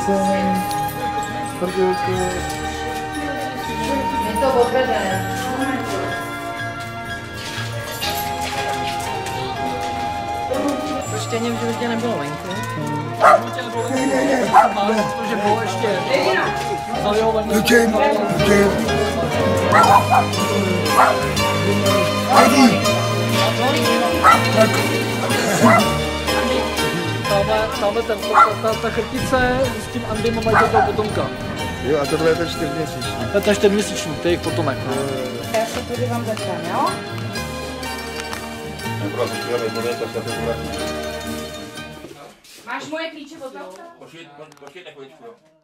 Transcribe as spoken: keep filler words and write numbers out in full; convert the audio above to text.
jsem. Prdilku. Je to odvedené. Prostě v životě nebylo venku. Protože bylo ještě zalijovaný. Lučím, lučím. Adi. Tak. Tamhle, tamhle ten, ta, ta, ta chrtice s tím Andym mají toho potomka. Jo, a tohle je ten čtyřměsíční. To je ten čtyřměsíční, to je jejich potomek. No. Já se tudy vám začám, jo? Máš moje klíče od auta? Počkej, počkej, takovýčku, jo.